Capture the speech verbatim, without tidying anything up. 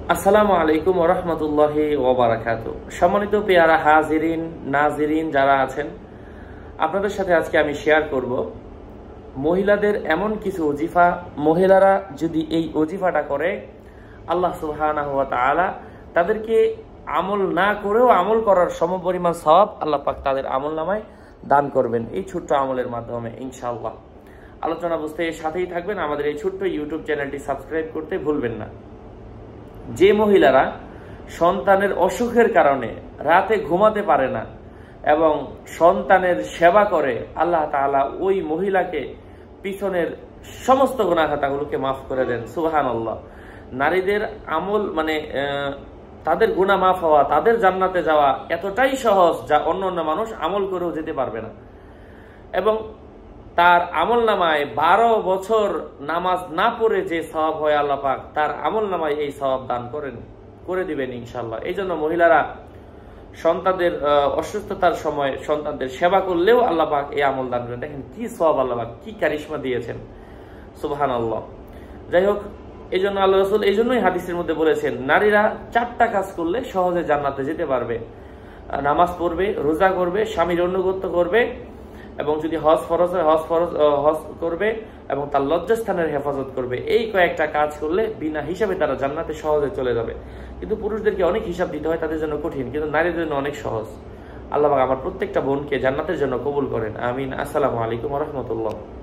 আসসালামু আলাইকুম ওয়া রাহমাতুল্লাহি ওয়া বারাকাতুহু। সম্মানিত পেয়ারা হাজিরিন নাজিরিন যারা আছেন, আপনাদের সাথে আজকে আমি শেয়ার করব মহিলাদের এমন কিছু ওজিফা, মহিলারা যদি এই ওজিফাটা করে আল্লাহ সুবহানাহু ওয়া তাআলা তাদেরকে আমল না করেও আমল করার সমপরিমাণ সওয়াব আল্লাহ পাক তাদের আমলনামায় দান করবেন এই ছোট্ট আমলের মাধ্যমে ইনশাআল্লাহ। আলোচনা বুঝতে সাথেই থাকবেন, আমাদের এই ছোট্ট ইউটিউব চ্যানেলটি সাবস্ক্রাইব করতে ভুলবেন না। যে মহিলারা সন্তানের অসুখের কারণে রাতে ঘুমাতে পারে না এবং সন্তানের সেবা করে, আল্লাহ তাআলা ওই মহিলাকে পিছনের সমস্ত গুনাহ খাতাগুলোকে মাফ করে দেন। সুবহানাল্লাহ। নারীদের আমল মানে তাদের গুনাহ মাফ হওয়া, তাদের জান্নাতে যাওয়া এতটাই সহজ যা অন্য অন্য মানুষ আমল করেও যেতে পারবে না। এবং তার আমল নামায় বারো বছর নামাজ না পড়ে যে সওয়াব হয় আল্লাহ পাক তার আমল নামায় এই সওয়াব দান করেন করে দিবেন ইনশাআল্লাহ। এই জন্য মহিলারা সন্তানদের অসুস্থতার সময় সন্তানদের সেবা করলেও আল্লাহ পাক এই আমল দান করেন। দেখেন কি সওয়াব আল্লাহ পাক কি কারিশমা দিয়েছেন, সুবহানাল্লাহ। যাই হোক, এই জন্য আল্লাহ রাসূল এই জন্যই হাদিসের মধ্যে বলেছেন নারীরা চারটা কাজ করলে সহজে জান্নাতে যেতে পারবে। নামাজ পড়বে, রোজা করবে, স্বামীর অনুগত্য করবে, এবং যদি হজ ফরজ হয় হজ ফরজ হজ করবে, এবং তার লজ্জাস্থানের হেফাজত করবে। এই কয়েকটা কাজ করলে বিনা হিসাবে তারা জান্নাতে সহজে চলে যাবে। কিন্তু পুরুষদেরকে অনেক হিসাব দিতে হয়, তাদের জন্য কঠিন, কিন্তু নারীদের জন্য অনেক সহজ। আল্লাহ পাক আমার প্রত্যেকটা বোনকে জান্নাতের জন্য কবুল করেন, আমিন। আসসালামু আলাইকুম ওয়া রাহমাতুল্লাহ।